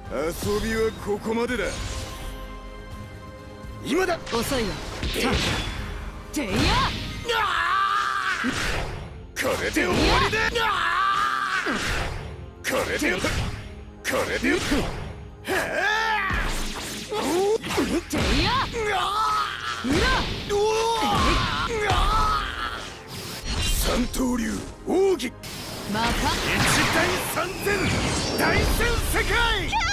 遊びはここまでだ。今だ。 遅いわ。てやこれで終わりだ。これでてや三刀流奥義また 1対3000大戦世界。